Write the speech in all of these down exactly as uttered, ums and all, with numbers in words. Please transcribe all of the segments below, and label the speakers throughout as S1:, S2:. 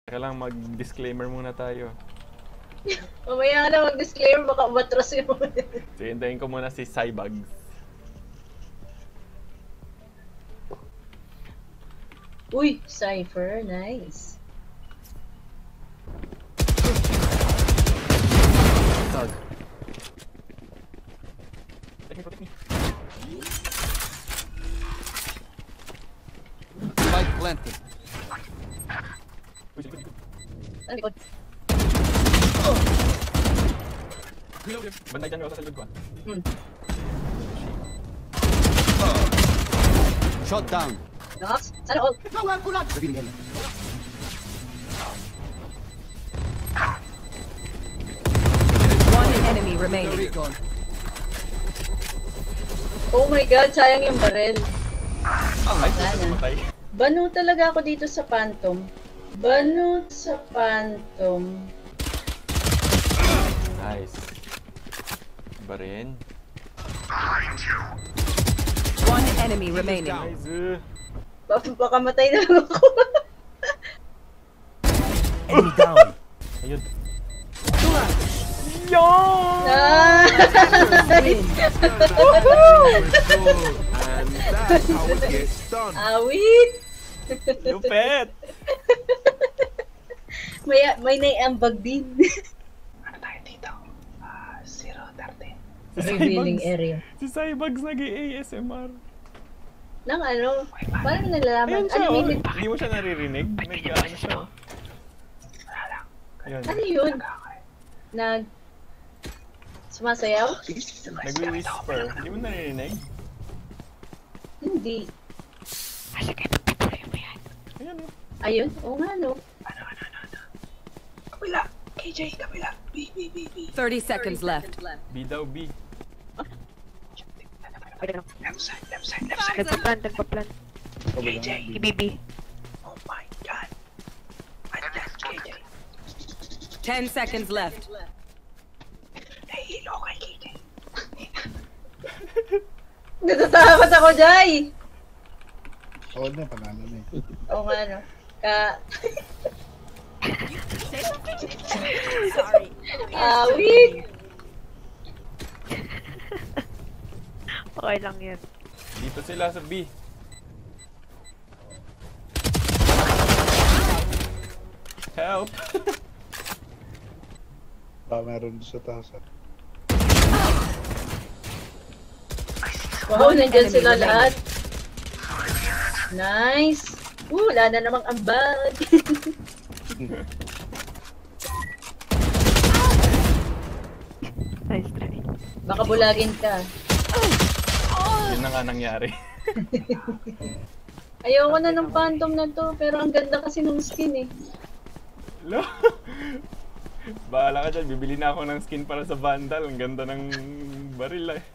S1: Teka lang, mag-disclaimer muna tayo.
S2: Mamaya na mag-disclaimer, baka matras yun.
S1: So, hintayin ko muna si Cybugs.
S2: Uy, Cypher, nice.
S1: Tag.
S3: Spike planted.
S2: Ano likod?
S1: Banday dyan, sa likod ko.
S2: Hmm.
S3: Shot down.
S2: Nox, sana all.
S3: Revealing area.
S4: One enemy remaining.
S3: Recon.
S2: Oh my god, sayang yung barrel.
S1: Ay,
S2: Sana.
S1: matay.
S2: Banu talaga ako dito sa Phantom. Banu sa Phantom.
S1: Nice. Ba rin?
S4: One enemy remaining.
S1: Nice. uh.
S2: Baka baka matay na lang ako.
S3: Enemy down.
S1: Ayun. Yon!
S2: Ah!
S5: And that's how it gets done.
S2: Awit!
S1: Lupet!
S2: may, may naiambag din.
S6: Ano tayo dito? Ah, zero thirteen.
S1: Si
S2: Revealing
S1: Cybugs.
S2: area.
S1: Si Cybugs nag-A S M R.
S2: Nang ano, parang nalalaman.
S1: Ayun siya,
S2: Ano,
S1: oh.
S2: may,
S1: Hindi mo siya naririnig? Nag-ano siya. oh.
S6: Wala lang.
S1: Ayun.
S2: ano yun? Nag... Sumasayaw?
S1: Nag-whisper. Hindi mo naririnig?
S2: Hindi.
S6: Ah, sige, pagpatuloy mo yan.
S1: Ayun oh.
S2: Ayun? Oo nga no.
S6: Ano, ano, ano, ano? Kabila! K J, kabila! B, B, B, B.
S4: Thirty seconds left.
S1: B daw, B.
S6: Left side, left side, left side.
S7: Nagpa-plant, nagpa-plant.
S6: K J!
S7: B B.
S6: Oh my god! Andyan, K J.
S4: Ten seconds left.
S6: Nahihilo kay K J.
S2: Natatakot ako, Jai!
S5: Oo na, panalo na eh.
S2: Oo nga no. Ka...
S7: Sorry.
S2: Awit!
S7: Okay lang yan.
S1: Dito sila sa B. Help!
S5: Baka meron sa taas. ah.
S2: Wow,
S4: One
S2: nandyan
S4: enemy
S2: sila
S4: remaining.
S2: lahat. Nice! Uh, wala na namang ambag.
S7: Nice try.
S2: Baka bulagin ka.
S1: Yun na nga nangyari.
S2: Ayoko na ng Phantom na to, pero ang ganda kasi ng skin eh.
S1: Lo. Bahala ka dyan, bibili na ako ng skin para sa Vandal. Ang ganda ng baril eh.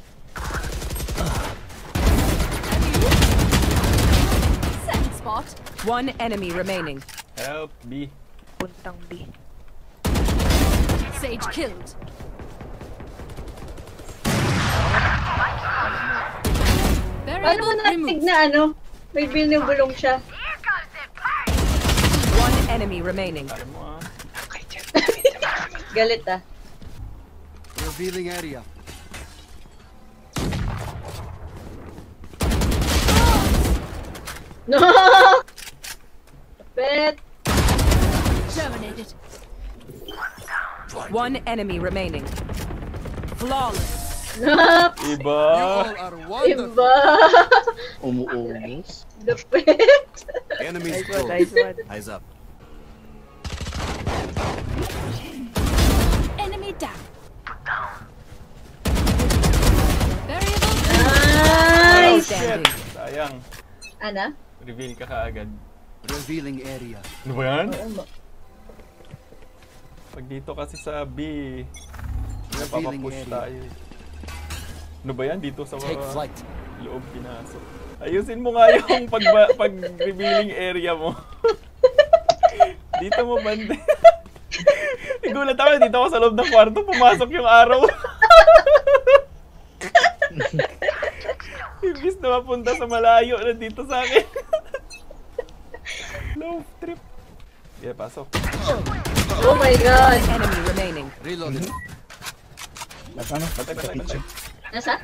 S4: Spot. One enemy remaining.
S1: Help, B.
S7: Puntang B.
S4: Sage killed.
S2: Paano mo natig na ano? May binubulong siya.
S4: One enemy remaining.
S1: Alam mo ah.
S2: Galit ah.
S3: Revealing area.
S2: No! Pet!
S4: Terminated. One enemy remaining. Flawless.
S2: No!
S3: You
S1: Iba!
S3: all are wonderful.
S2: Iba!
S5: Umuubos.
S2: The pet!
S3: Enemies
S7: Nice one,
S3: close.
S7: nice one.
S3: Eyes up.
S4: Enemy down.
S1: Oh,
S2: Nice!
S1: shit! Sayang.
S2: Ana?
S1: Reveal ka kaagad.
S3: Revealing area.
S1: Ano ba yan?
S2: Oo ma.
S1: Pag dito kasi sa B,
S3: Revealing
S1: napapapush
S3: area.
S1: tayo eh. Ano ba yan? Dito sa
S3: Take
S1: mga
S3: flight.
S1: loob pinasok. Ayusin mo nga yung pag, pag revealing area mo. Dito mo banda. Nagulat ako, dito ako sa loob ng kwarto, pumasok yung araw. Imbis na mapunta sa malayo, nandito sa akin. Love trip. Yeah, pasok.
S2: Oh my god.
S4: Enemy remaining.
S3: Reloading.
S8: Nasa ano?
S1: Bantay, bantay, bantay.
S2: Nasa?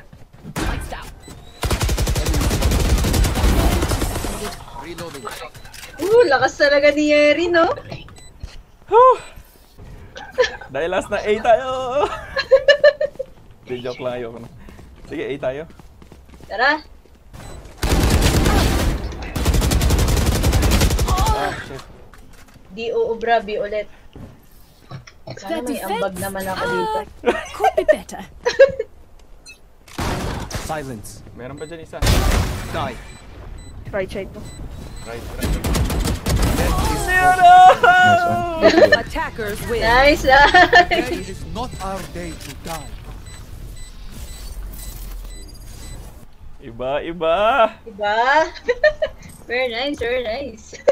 S3: Reloading.
S2: Uh, lakas talaga ni Yeri, no?
S1: Whew! Dahil last na A tayo! Hindi, joke lang, ayoko na. Sige, A tayo.
S2: Tara.
S1: Ah, shit.
S2: Di uubra, B ulit. Sana may ambag naman ako dito.
S4: Could be better.
S3: Silence.
S1: Meron pa dyan isa.
S3: Die.
S7: Right side mo.
S1: Right, right.
S8: Nice one.
S4: Attackers win.
S2: Nice, nice.
S3: It is not our day to die.
S1: Iba, iba!
S2: Diba? Very nice, very nice.